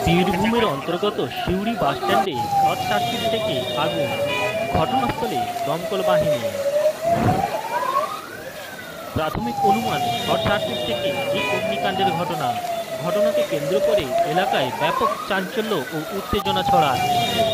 বীরভূমের অন্তর্গত সিউড়ি বাসস্ট্যান্ডে শর্ট সার্কিট থেকে আগুন, ঘটনাস্থলে দমকল বাহিনী। প্রাথমিক অনুমান শর্ট সার্কিট থেকে এই অগ্নিকাণ্ডের ঘটনাকে কেন্দ্র করে এলাকায় ব্যাপক চাঞ্চল্য ও উত্তেজনা ছড়ায়।